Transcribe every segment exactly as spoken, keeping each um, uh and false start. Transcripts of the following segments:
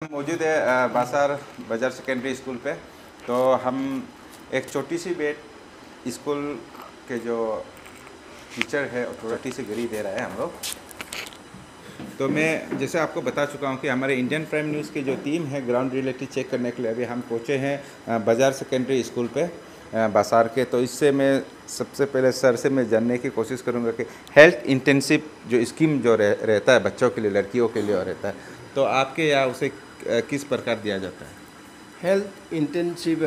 मौजूद है अ, बासार बाजार सेकेंडरी स्कूल पे। तो हम एक छोटी सी बेट स्कूल के जो टीचर है छोटी सी गरी दे रहा है हम लोग। तो मैं जैसे आपको बता चुका हूँ कि हमारे इंडियन प्राइम न्यूज़ की जो टीम है ग्राउंड रियलिटी चेक करने के लिए अभी हम पहुँचे हैं अ, बाजार सेकेंडरी स्कूल पे अ, बासार के। तो इससे मैं सबसे पहले सर से मैं जानने की कोशिश करूँगा कि हेल्थ इंटेंसिव जो स्कीम जो रह, रहता है बच्चों के लिए, लड़कियों के लिए और रहता है, तो आपके यहाँ उसे अ, किस प्रकार दिया जाता है? हेल्थ इंटेंसिव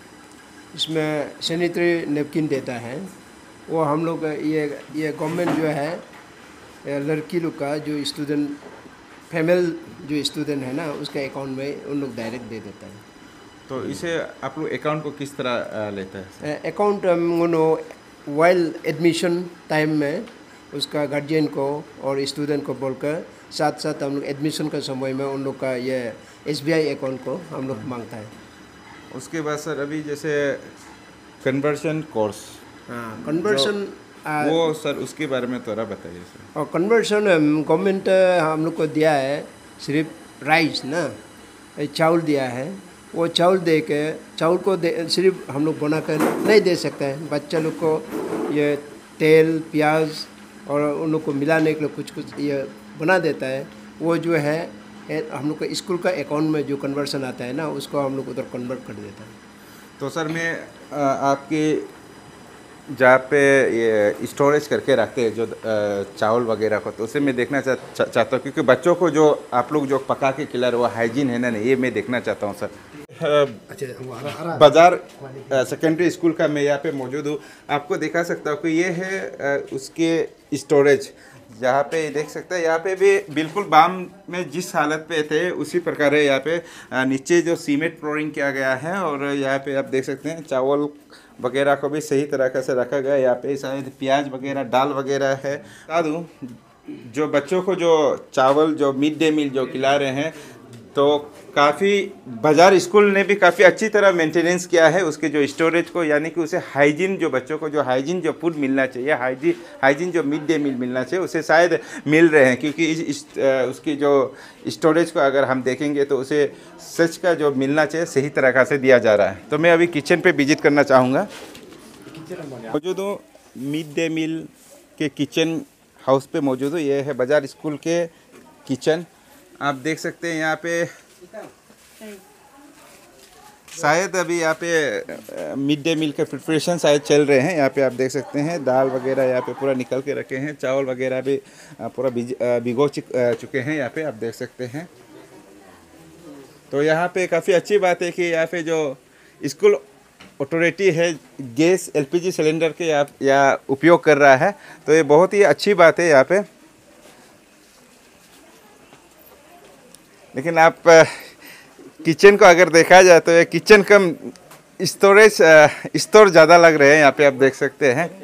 इसमें सैनिटरी नेपकिन देता है। वो हम लोग ये ये गवर्नमेंट जो है लड़की लोग का जो स्टूडेंट फीमेल जो स्टूडेंट है ना उसका अकाउंट में उन लोग डायरेक्ट दे देता है। तो इसे आप लोग अकाउंट को किस तरह अ, लेता है? अकाउंट उन्होंने वाइल एडमिशन टाइम में उसका गार्जियन को और स्टूडेंट को बोलकर साथ साथ हम लोग एडमिशन के समय में उन लोग का ये एस बी आई अकाउंट को हम लोग मांगता है। उसके बाद सर अभी जैसे कन्वर्शन कोर्स, हाँ कन्वर्शन वो सर उसके बारे में थोड़ा बताइए सर। और कन्वर्शन गवर्नमेंट हम लोग को दिया है सिर्फ राइस ना चावल दिया है। वो चावल दे के चावल को दे सिर्फ हम लोग बनाकर नहीं दे सकते हैं। बच्चा लोग को ये तेल प्याज और उन लोग को मिलाने के लिए कुछ कुछ ये बना देता है। वो जो है हम लोग को स्कूल का अकाउंट में जो कन्वर्सन आता है ना उसको हम लोग उधर कन्वर्ट कर देता है। तो सर मैं अ, आपके जहाँ पे ये स्टोरेज करके रखते हैं जो अ, चावल वगैरह को, तो उसे मैं देखना चा, चा, चाहता हूँ क्योंकि बच्चों को जो आप लोग जो पका के खिला रहे हो वो हाइजीन है ना नहीं, ये मैं देखना चाहता हूँ सर। बाजार सेकेंडरी स्कूल का मैं यहाँ पे मौजूद हूँ, आपको दिखा सकता हूँ कि ये है अ, उसके स्टोरेज, जहाँ पे देख सकते हैं यहाँ पे भी बिल्कुल बाम में जिस हालत पे थे उसी प्रकार है। यहाँ पे अ, नीचे जो सीमेंट फ्लोरिंग किया गया है और यहाँ पे आप देख सकते हैं चावल वगैरह को भी सही तरीके से रखा गया है। यहाँ पे शायद प्याज वगैरह दाल वगैरह है। बता दूँ जो बच्चों को जो चावल जो मिड डे मील जो खिला रहे हैं तो काफ़ी बाजार स्कूल ने भी काफ़ी अच्छी तरह मेंटेनेंस किया है उसके जो स्टोरेज को, यानी कि उसे हाइजीन जो बच्चों को जो हाइजीन जो फूड मिलना चाहिए, हाइजीन हाइजीन जो मिड डे मील मिलना चाहिए उसे शायद मिल रहे हैं। क्योंकि इस, इस उसकी जो स्टोरेज को अगर हम देखेंगे तो उसे सच का जो मिलना चाहिए सही तरीक़ा से दिया जा रहा है। तो मैं अभी किचन पे विजिट करना चाहूँगा। मौजूद हूँ मिड डे मील के किचन हाउस पे मौजूद हूँ। ये है बाजार स्कूल के किचन। आप देख सकते हैं यहाँ पे शायद अभी यहाँ पे मिड डे मील के प्रिपरेशन शायद चल रहे हैं। यहाँ पे आप देख सकते हैं दाल वगैरह यहाँ पे पूरा निकल के रखे हैं, चावल वगैरह भी पूरा भिगो चुके हैं यहाँ पे आप देख सकते हैं। तो यहाँ पे काफ़ी अच्छी बात है कि यहाँ पे जो स्कूल अथॉरिटी है गैस एलपीजी सिलेंडर के या, या उपयोग कर रहा है, तो ये बहुत ही अच्छी बात है यहाँ पे। लेकिन आप किचन को अगर देखा जाए तो ये किचन कम स्टोरेज स्टोर ज़्यादा लग रहे हैं। यहाँ पे आप देख सकते हैं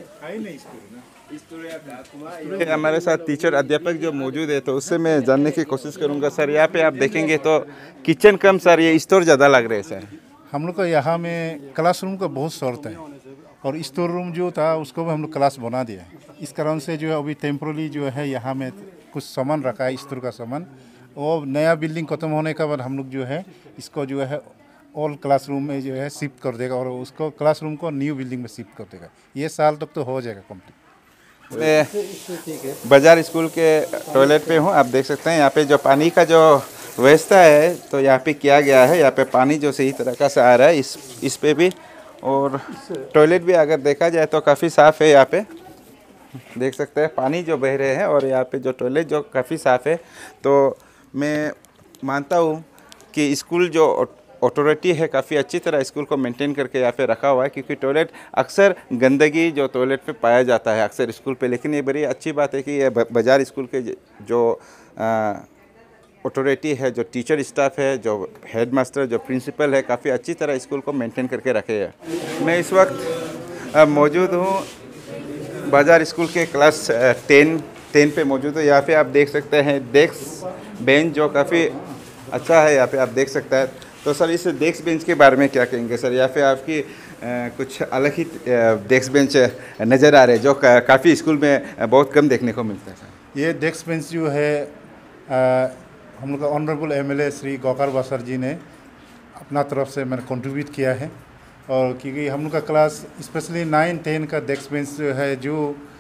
हमारे साथ टीचर अध्यापक जो मौजूद है, तो उससे मैं जानने की कोशिश करूँगा। सर यहाँ पे आप देखेंगे तो किचन कम सर ये स्टोर ज़्यादा लग रहे हैं सर। हम लोग का यहाँ में क्लासरूम का बहुत शॉर्ट है और स्टोर रूम जो था उसको भी हम लोग क्लास बना दिया है। इस कारण से जो है अभी टेम्पोरली जो है यहाँ में कुछ सामान रखा है स्टोर का सामान। और नया बिल्डिंग खत्म होने के बाद हम लोग जो है इसको जो है ऑल क्लासरूम में जो है शिफ्ट कर देगा और उसको क्लासरूम को न्यू बिल्डिंग में शिफ्ट कर देगा। ये साल तक तो हो जाएगा कंप्लीट। मैं बाजार स्कूल के टॉयलेट पे हूँ। आप देख सकते हैं यहाँ पे जो पानी का जो व्यवस्था है तो यहाँ पे किया गया है। यहाँ पे पानी जो सही तरीक़ा से आ रहा है इस इस पे भी, और टॉयलेट भी अगर देखा जाए तो काफ़ी साफ़ है। यहाँ पे देख सकते हैं पानी जो बह रहे हैं और यहाँ पे जो टॉयलेट जो काफ़ी साफ़ है। तो मैं मानता हूँ कि स्कूल जो अथॉरिटी है काफ़ी अच्छी तरह स्कूल को मेंटेन करके यहाँ पे रखा हुआ है, क्योंकि टॉयलेट अक्सर गंदगी जो टॉयलेट पे पाया जाता है अक्सर स्कूल पे। लेकिन ये बड़ी अच्छी बात है कि ये बाजार स्कूल के जो अथॉरिटी है, जो टीचर स्टाफ है, जो हेड मास्टर, जो प्रिंसिपल है, काफ़ी अच्छी तरह स्कूल को मेंटेन करके रखे हैं। मैं इस वक्त मौजूद हूँ बाजार स्कूल के क्लास टेन टेन पे मौजूद हूँ। यहाँ पे आप देख सकते हैं डेस्क बेंच जो काफ़ी अच्छा है, यहाँ पे आप देख सकते हैं। तो सर इस डेस्क बेंच के बारे में क्या कहेंगे सर? यहाँ पे आपकी आ, कुछ अलग ही डेस्क बेंच नज़र आ रहे हैं जो का, काफ़ी स्कूल में बहुत कम देखने को मिलता है सर। ये डेस्क बेंच जो है आ, हम लोग का ऑनरेबल एमएलए श्री गोकार बासर जी ने अपना तरफ से मैंने कंट्रीब्यूट किया है। और क्योंकि हम लोग का क्लास स्पेशली नाइन टेन का डेस्क बेंच जो है जो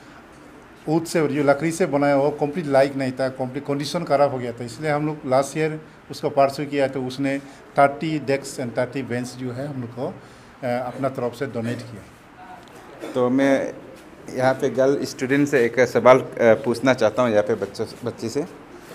ऊद से जो लकड़ी से बनाया वो कंप्लीट लाइक नहीं था, कंप्लीट कंडीशन ख़राब हो गया था, इसलिए हम लोग लास्ट ईयर उसको पार्सू किया तो उसने thirty desk and thirty bench जो है हम लोग को अपना तरफ से डोनेट किया। तो मैं यहाँ पे गर्ल स्टूडेंट से एक सवाल पूछना चाहता हूँ यहाँ पे बच्चों बच्ची से।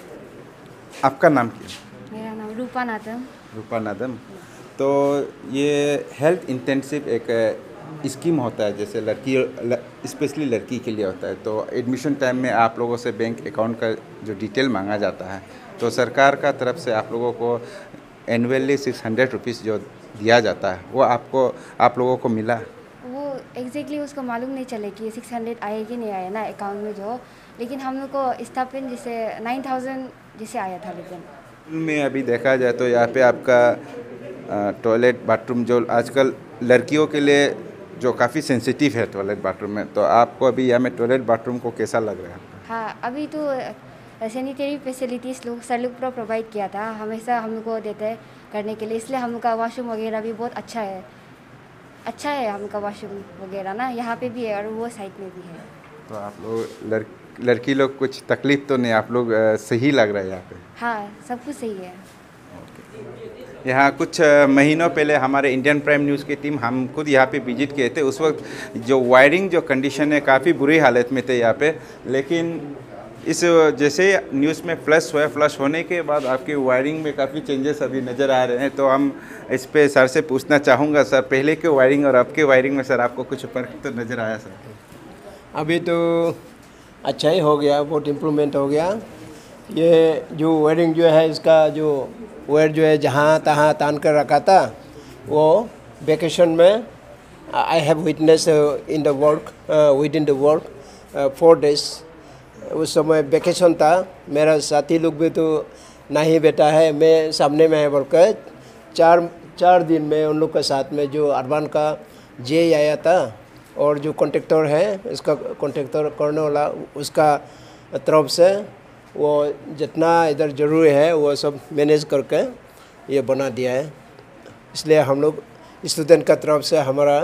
आपका नाम क्या है? मेरा नाम रूपा नादम। रूपा नादम। तो ये हेल्थ इंटेंसिव एक स्कीम होता है, जैसे लड़की स्पेशली लड़की के लिए होता है। तो एडमिशन टाइम में आप लोगों से बैंक अकाउंट का जो डिटेल मांगा जाता है, तो सरकार का तरफ से आप लोगों को एनुअली सिक्स हंड्रेड रुपीज़ जो दिया जाता है वो आपको आप लोगों को मिला? वो एग्जैक्टली उसको मालूम नहीं चले कि सिक्स हंड्रेड आए कि नहीं आया ना अकाउंट में जो, लेकिन हम लोग को स्टाइपेंड जैसे नाइन थाउजेंड जैसे आया था। लेकिन में अभी देखा जाए तो यहाँ पे आपका टॉयलेट बाथरूम जो आजकल लड़कियों के लिए जो काफ़ी सेंसिटिव है टॉयलेट बाथरूम में, तो आपको अभी यहाँ में टॉयलेट बाथरूम को कैसा लग रहा है? हाँ, अभी तो सैनिटरी फैसिलिटीज़ लोग सर लोग पूरा प्रोवाइड किया था, हमेशा हम लोग को देते हैं करने के लिए, इसलिए हम लोग का वॉशरूम वगैरह भी बहुत अच्छा है। अच्छा है हम का वॉशरूम वगैरह ना, यहाँ पे भी है और वो साइड में भी है। तो आप लोग लड़, लड़की लोग कुछ तकलीफ तो नहीं, आप लोग आ, सही लग रहा है यहाँ पे? हाँ, सब कुछ सही है। यहाँ कुछ महीनों पहले हमारे इंडियन प्राइम न्यूज़ की टीम हम खुद यहाँ पे विजिट किए थे। उस वक्त जो वायरिंग जो कंडीशन है काफ़ी बुरी हालत में थे यहाँ पे, लेकिन इस जैसे न्यूज़ में फ्लश हुआ, फ्लश होने के बाद आपकी वायरिंग में काफ़ी चेंजेस अभी नज़र आ रहे हैं। तो हम इस पे सर से पूछना चाहूँगा, सर पहले के वायरिंग और अब के वायरिंग में सर आपको कुछ फर्क तो नज़र आया सर? अभी तो अच्छा ही हो गया, बहुत इम्प्रूवमेंट हो गया। ये जो वायरिंग जो है इसका जो वायर जो है जहाँ तहाँ तान कर रखा था, वो वेकेशन में I have witness in the work with in the work four days. उस समय वेकेशन था, मेरा साथी लोग भी तो नहीं बेटा है, मैं सामने में है बोलकर चार चार दिन में उन लोग के साथ में जो अर्बान का जे आया था और जो कॉन्ट्रैक्टर है इसका कॉन्ट्रैक्टर करने वाला उसका तरफ से वो जितना इधर ज़रूरी है वो सब मैनेज करके ये बना दिया है। इसलिए हम लोग स्टूडेंट का तरफ से, हमारा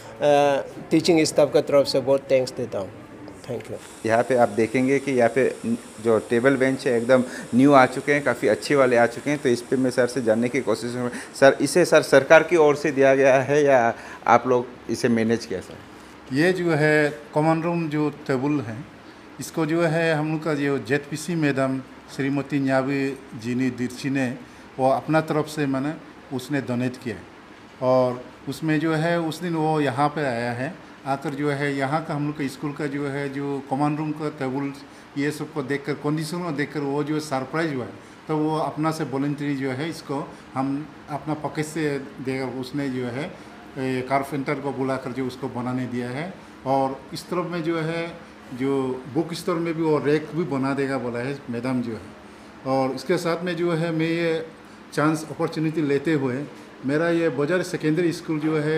टीचिंग स्टाफ का तरफ से बहुत थैंक्स देता हूँ। Thank you. यहाँ पे आप देखेंगे कि यहाँ पे जो टेबल बेंच है एकदम न्यू आ चुके हैं, काफ़ी अच्छे वाले आ चुके हैं। तो इस पे मैं सर से जानने की कोशिश करूँ, सर इसे सर सरकार की ओर से दिया गया है या आप लोग इसे मैनेज किया सर? ये जो है कॉमन रूम जो टेबल है, इसको जो है हम लोग का जो Z P C madam Shrimati Nyavi Jini Dirchi ने वो अपना तरफ से मैंने उसने डोनेट किया है। और उसमें जो है उस दिन वो यहाँ पे आया है, आकर जो है यहाँ का हम लोग का स्कूल का जो है जो कॉमन रूम का टेबल ये सब को देखकर, कंडीशन को देखकर वो जो सरप्राइज हुआ है, तो वो अपना से वॉलंटरी जो है इसको हम अपना पॉकेट से देकर उसने जो है कारपेंटर को बुलाकर जो उसको बनाने दिया है। और इस तरफ में जो है जो बुक स्टोर में भी वो रैक भी बना देगा बोला है मैडम जो है। और इसके साथ में जो है मैं ये चांस अपॉर्चुनिटी लेते हुए मेरा ये बाजार सेकेंडरी स्कूल जो है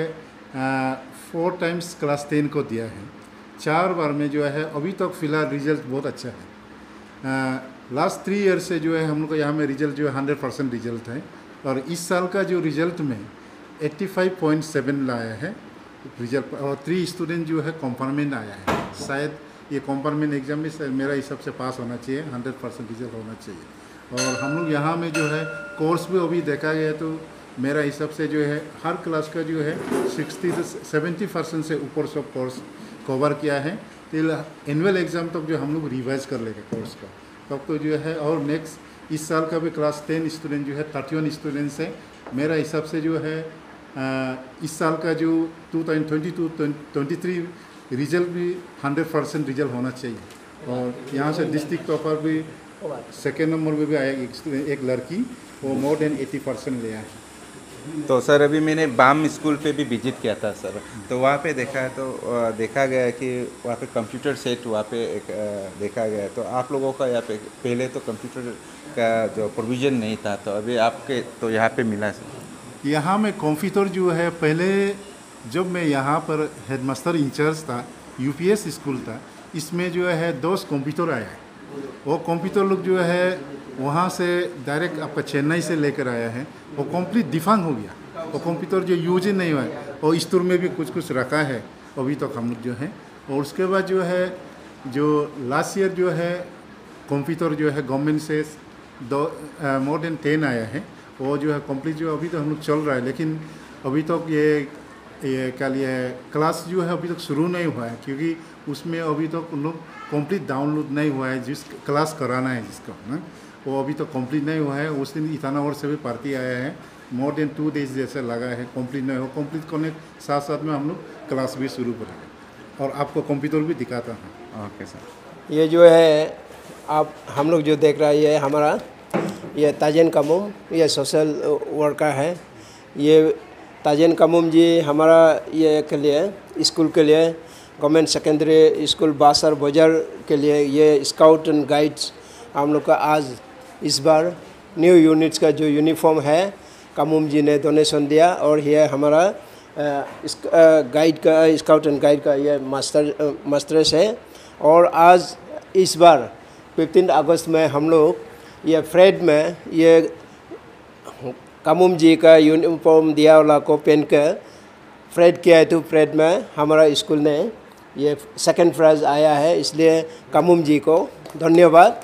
फोर टाइम्स क्लास टेन को दिया है, चार बार में जो है अभी तक फ़िलहाल रिजल्ट बहुत अच्छा है। लास्ट थ्री ईयर से जो है हम लोग को यहाँ में रिजल्ट जो है हंड्रेड परसेंट रिजल्ट है। और इस साल का जो रिजल्ट में एट्टी फाइव पॉइंट सेवन लाया है रिजल्ट, और थ्री स्टूडेंट जो है कॉम्पार्टमेंट आया है। शायद ये कॉम्पार्टमेंट एग्जाम में शायद मेरा हिसाब से पास होना चाहिए, हंड्रेड परसेंट रिजल्ट होना चाहिए। और हम लोग यहाँ में जो है कोर्स भी अभी देखा गया तो मेरा हिसाब से जो है हर क्लास का जो है सिक्सटी से सेवेंटी परसेंट से ऊपर सब कोर्स कवर किया है। टिल एनुअल एग्ज़ाम तक जो हम लोग रिवाइज कर लेंगे कोर्स का, तब तो जो है। और नेक्स्ट इस साल का भी क्लास टेन स्टूडेंट जो है थर्टी वन स्टूडेंट्स है। मेरा हिसाब से जो है आ, इस साल का जो two thousand twenty two twenty three result भी हंड्रेड परसेंट रिजल्ट होना चाहिए। और यहाँ से डिस्ट्रिक्ट टॉपर भी सेकेंड नंबर में भी आया एक, एक लड़की, वो मोर देन एटी परसेंट ले आए। तो सर अभी मैंने बाम स्कूल पे भी विजिट किया था सर, तो वहाँ पे देखा है तो देखा गया कि वहाँ पे कंप्यूटर सेट वहाँ पे एक देखा गया। तो आप लोगों का यहाँ पे पहले तो कंप्यूटर का जो प्रोविज़न नहीं था, तो अभी आपके तो यहाँ पे मिला सर? यहाँ में कंप्यूटर जो है पहले जब मैं यहाँ पर हेडमास्टर इंचार्ज था, यूपीएस स्कूल था, इसमें जो है दस कंप्यूटर आया है। वो कंप्यूटर लोग जो है वहाँ से डायरेक्ट आपका चेन्नई से लेकर आया है, वो कंप्लीट डिफांग हो गया। वो कंप्यूटर जो यूज ही नहीं हुआ है, और स्टोर में भी कुछ कुछ रखा है अभी तक हम लोग जो है। और उसके बाद जो है जो लास्ट ईयर जो है कंप्यूटर जो है गवर्नमेंट से दो मोर देन टेन आया है, वो जो है कंप्लीट जो अभी तो हम लोग चल रहा है। लेकिन अभी तक ये ये क्या लिए क्लास जो है अभी तक शुरू नहीं हुआ है, क्योंकि उसमें अभी तक उन लोग कंप्लीट डाउनलोड नहीं हुआ है। जिस क्लास कराना है जिसका ना, वो अभी तक कंप्लीट नहीं हुआ है। उस दिन ईटानगर से भी पार्टी आया है, मोर देन टू डेज जैसे लगा है, कंप्लीट नहीं हो। कंप्लीट करने के साथ साथ में हम लोग क्लास भी शुरू करेंगे और आपको कंप्यूटर भी दिखाता हूँ। Okay sir. ये जो है आप हम लोग जो देख रहा है ये हमारा ये ताजन कमूम, ये सोशल वर्कर है। ये ताजन कमूम जी हमारा ये के लिए स्कूल के लिए गवर्नमेंट सेकेंडरी स्कूल बासर बाजार के लिए ये स्काउट एंड गाइड्स हम लोग का आज इस बार न्यू यूनिट्स का जो यूनिफॉर्म है कमूम जी ने डोनेशन दिया। और ये हमारा गाइड का स्काउट एंड गाइड का ये मास्टर मास्टर्स है। और आज इस बार पंद्रह अगस्त में हम लोग ये फ्रेड में ये कमूम जी का यूनिफॉर्म दिया वाला को पहन कर फ्रेड किया है। तो फ्रेड में हमारा स्कूल ने ये सेकंड प्राइज आया है, इसलिए कमूम जी को धन्यवाद।